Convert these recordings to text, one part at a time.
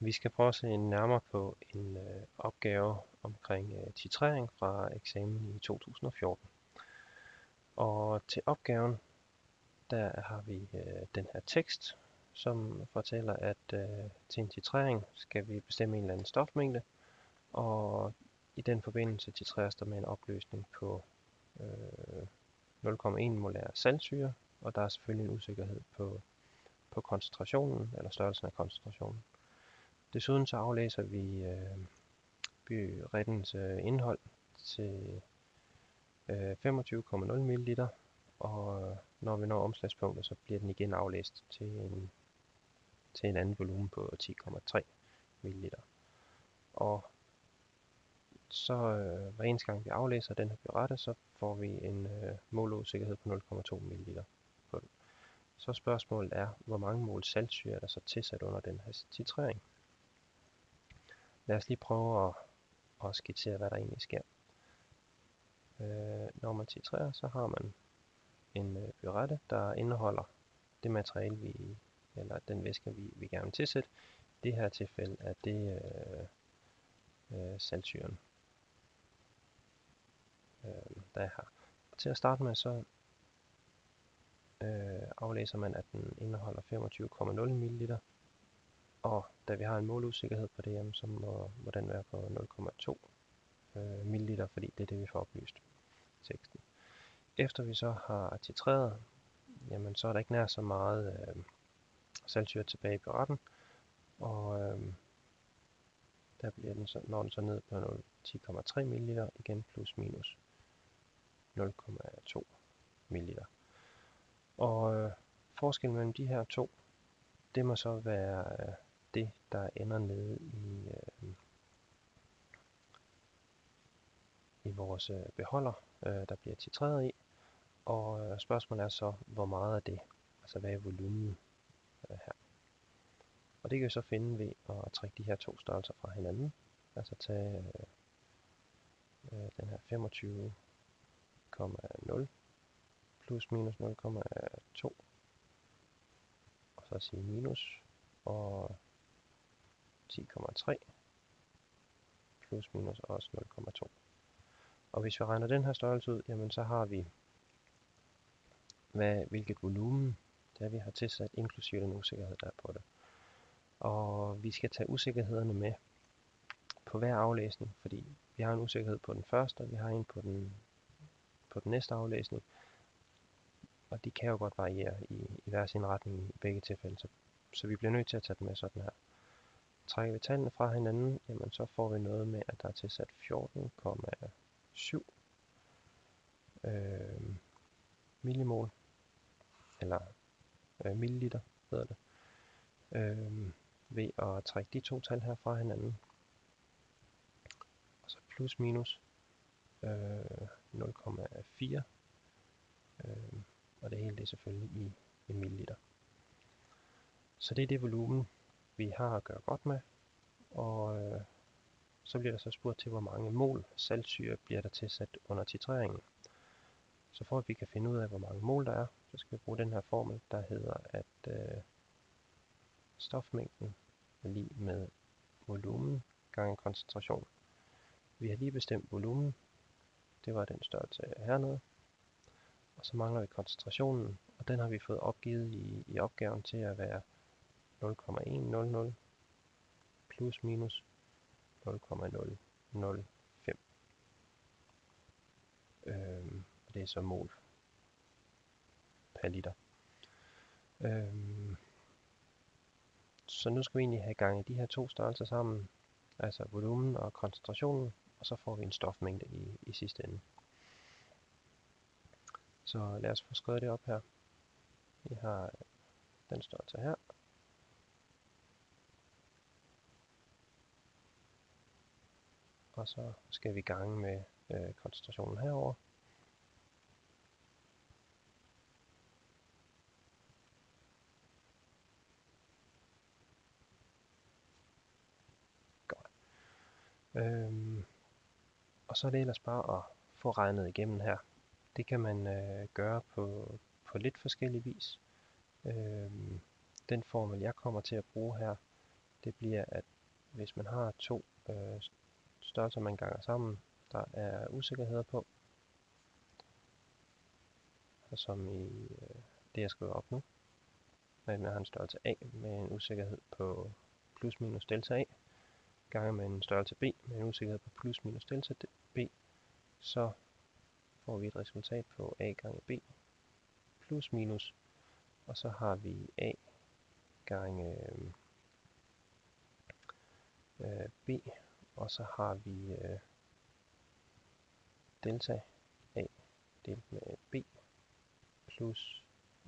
Vi skal prøve at se nærmere på en opgave omkring titrering fra eksamen i 2014. Og til opgaven, der har vi den her tekst, som fortæller, at til en titrering skal vi bestemme en eller anden stofmængde, og i den forbindelse titreres der med en opløsning på 0,1 molær saltsyre, og der er selvfølgelig en usikkerhed på koncentrationen, eller størrelsen af koncentrationen. Desuden så aflæser vi byrettens indhold til 25,0 ml, og når vi når omslagspunktet, så bliver den igen aflæst til en anden volumen på 10,3 ml. Og så hver eneste gang vi aflæser den her byrette, så får vi en molusikkerhed på 0,2 ml på den. Så spørgsmålet er, hvor mange mol saltsyre er der så tilsat under den her titrering. Lad os lige prøve at skitsere, hvad der egentlig sker. Når man titrerer, så har man en byrette, der indeholder det materiale, eller den væske, vi gerne vil tilsætte. I det her tilfælde er det saltsyren, der er her. Og til at starte med, så aflæser man, at den indeholder 25,0 ml. Og da vi har en målusikkerhed på det, så må den være på 0,2 ml, fordi det er det, vi får oplyst i teksten. Efter vi så har titreret, jamen så er der ikke nær så meget saltsyre tilbage i byretten, og der bliver den så, når den så ned på 10,3 ml, igen plus minus 0,2 ml. Og forskellen mellem de her to, det må så være det, der ender nede i vores beholder, der bliver titreret i. Og spørgsmålet er så, hvor meget af det, altså hvad er volumen her. Og det kan vi så finde ved at trække de her to størrelser fra hinanden. Altså tage den her 25,0 plus minus 0,2, og så sige minus, og 10,3 plus minus også 0,2. Og hvis vi regner den her størrelse ud, jamen så har vi, hvilket volumen det er, vi har tilsat, inklusive den usikkerhed, der er på det. Og vi skal tage usikkerhederne med på hver aflæsning, fordi vi har en usikkerhed på den første, og vi har en på den næste aflæsning. Og de kan jo godt variere i hver sin retning i begge tilfælde, så vi bliver nødt til at tage dem med sådan her. Trækker vi tallene fra hinanden, jamen så får vi noget med, at der er tilsat 14,7 millimol, eller milliliter hedder det, ved at trække de to tal her fra hinanden, og så plus minus 0,4, og det hele det er selvfølgelig i milliliter. Så det er det volumen, vi har at gøre godt med, og så bliver der så spurgt til, hvor mange mol saltsyre bliver der tilsat under titreringen. Så for at vi kan finde ud af, hvor mange mol der er, så skal vi bruge den her formel, der hedder, at stofmængden er lig med volumen gange koncentration. Vi har lige bestemt volumen, det var den størrelse hernede, og så mangler vi koncentrationen, og den har vi fået opgivet i opgaven til at være 0,100 plus minus 0,005. Og det er så mol per liter. Så nu skal vi egentlig have ganget de her to størrelser sammen, altså volumen og koncentrationen, og så får vi en stofmængde i sidste ende. Så lad os få skrevet det op her. Vi har den størrelse her. Og så skal vi gange med koncentrationen herover. Godt. Og så er det ellers bare at få regnet igennem her. Det kan man gøre på lidt forskellig vis. Den formel, jeg kommer til at bruge her, det bliver, at hvis man har to størrelser, man ganger sammen, der er usikkerheder på, som i det, jeg skriver op nu, at man har en størrelse A med en usikkerhed på plus minus delta A, gange med en størrelse B med en usikkerhed på plus minus delta B, så får vi et resultat på A gange B plus minus, og så har vi A gange B, og så har vi delta A delt med B plus,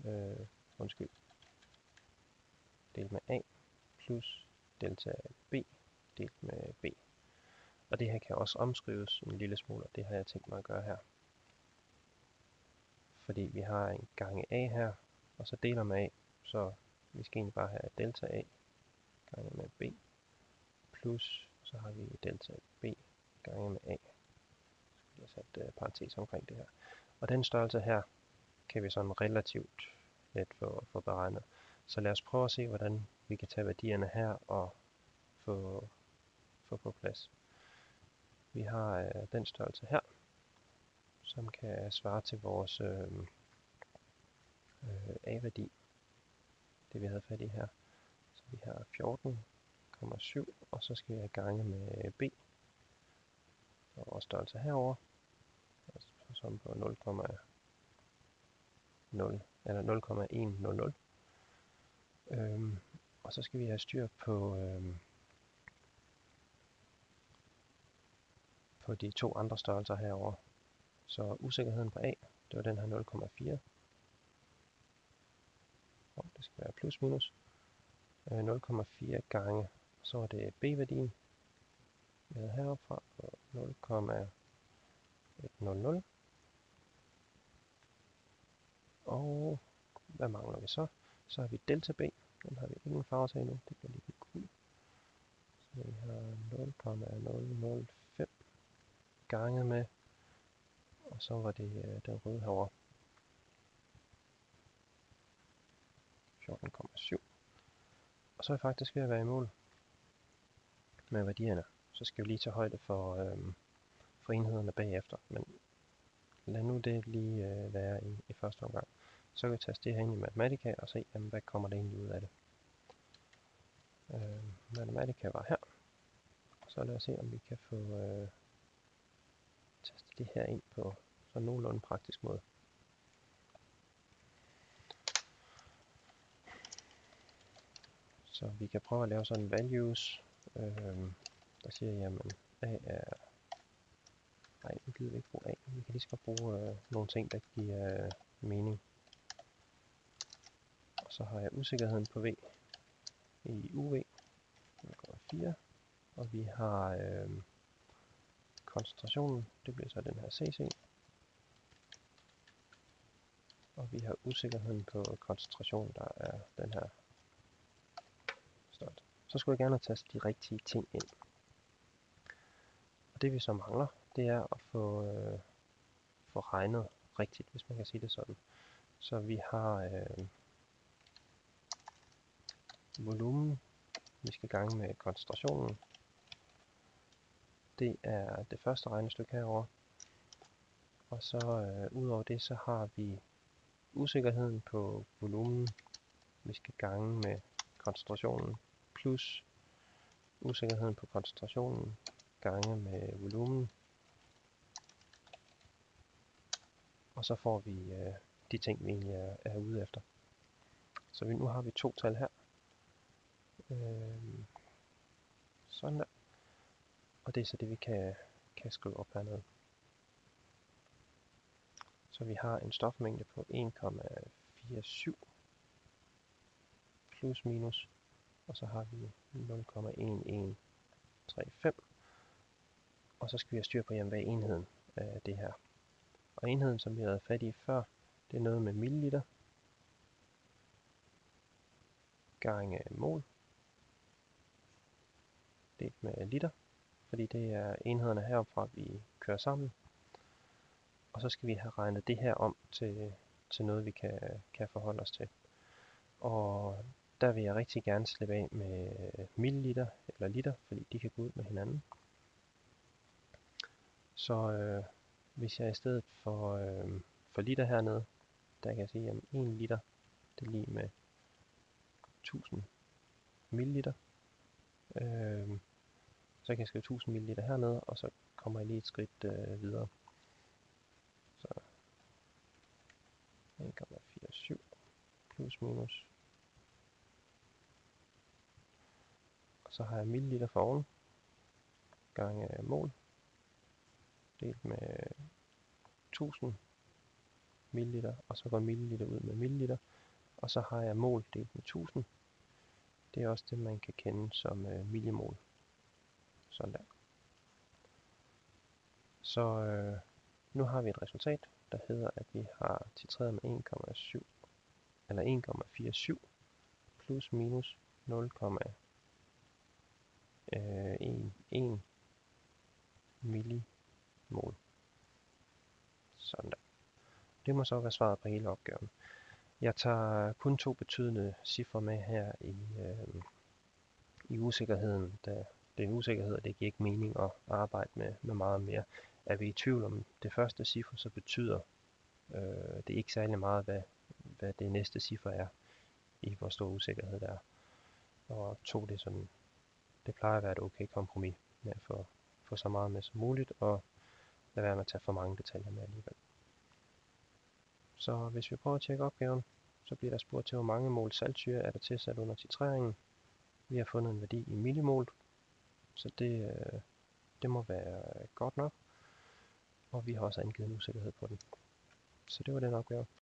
delt med A plus delta B delt med B. Og det her kan også omskrives en lille smule, og det har jeg tænkt mig at gøre her. Fordi vi har en gange A her, og så deler med A, så vi skal egentlig bare have delta A gange med B plus, så har vi delta B gange med A. Så jeg har sat parentes omkring det her. Og den størrelse her kan vi sådan relativt let få beregnet. Så lad os prøve at se, hvordan vi kan tage værdierne her og få på plads. Vi har den størrelse her, som kan svare til vores A-værdi, det vi havde fat i her. Så vi har 14,7, og så skal vi have gange med B, og vores størrelse herover, som på 0,0 eller 0,100. Og så skal vi have styr på de to andre størrelser herover. Så usikkerheden på A, det var den her 0,4. Og det skal være plus minus 0,4 gange, så er det B-værdien, vi havde heroppe fra, 0,100. Og hvad mangler vi så? Så har vi delta B, den har vi ingen farve til endnu, det bliver lige gul. Så vi har 0,005 gange med, og så var det den røde herovre, 14,7. Og så er jeg faktisk ved at være i mål med værdierne. Så skal vi lige tage højde for enhederne bagefter, men lad nu det lige være i første omgang. Så kan vi taste det her ind i Mathematica og se, hvad kommer det egentlig ud af det. Mathematica var her. Så lad os se, om vi kan få tastet det her ind på så nogenlunde praktisk måde. Så vi kan prøve at lave sådan values, der siger, jamen A er... Nej, nu gider vi ikke bruge A. Vi kan lige så godt bruge nogle ting, der giver mening. Og så har jeg usikkerheden på V i UV, 0,4. Og vi har koncentrationen, det bliver så den her CC. Og vi har usikkerheden på koncentrationen, der er den her størrelse. Så skulle jeg gerne have tastet de rigtige ting ind. Og det vi så mangler, det er at få regnet rigtigt, hvis man kan sige det sådan. Så vi har volumen, vi skal gange med koncentrationen. Det er det første regnestykke herovre. Og så udover det, så har vi usikkerheden på volumen, vi skal gange med koncentrationen, plus usikkerheden på koncentrationen gange med volumen. Og så får vi de ting, vi egentlig er ude efter. Så nu har vi to tal her. Sådan der. Og det er så det, vi kan skrive op hernede. Så vi har en stofmængde på 1,47 plus minus, og så har vi 0,1135. Og så skal vi have styr på, jamen, hvad er enheden af det her. Og enheden, som vi havde fat i før, det er noget med milliliter gange mol delt med liter, fordi det er enhederne heroppe, vi kører sammen. Og så skal vi have regnet det her om til noget, vi kan forholde os til. Og Der vil jeg rigtig gerne slippe af med milliliter eller liter, fordi de kan gå ud med hinanden. Så hvis jeg i stedet for liter hernede, der kan jeg sige, at 1 liter, det er lige med 1000 milliliter. Så kan jeg skrive 1000 milliliter hernede, og så kommer jeg lige et skridt videre. Så 1,47 plus minus. Og så har jeg milliliter for oven, gange mål, delt med 1000 milliliter, og så går milliliter ud med milliliter. Og så har jeg mål delt med 1000. Det er også det, man kan kende som millimol. Sådan der. Så nu har vi et resultat, der hedder, at vi har titreret med 1,7 eller 1,47 plus minus 0,11 millimol. Sådan der. Det må så være svaret på hele opgaven. Jeg tager kun 2 betydende cifre med her i usikkerheden, da det er en usikkerhed, og det giver ikke mening at arbejde med meget mere. Er vi i tvivl om det første cifre, så betyder det ikke særlig meget, hvad det næste cifre er, i hvor stor usikkerhed der er. Og 2, det er sådan, det plejer at være et okay kompromis med at få så meget med som muligt, og lade være med at tage for mange detaljer med alligevel. Så hvis vi prøver at tjekke opgaven, så bliver der spurgt til, hvor mange mol saltsyre er der tilsat under titreringen. Vi har fundet en værdi i millimol, så det må være godt nok. Og vi har også angivet en usikkerhed på den. Så det var den opgave.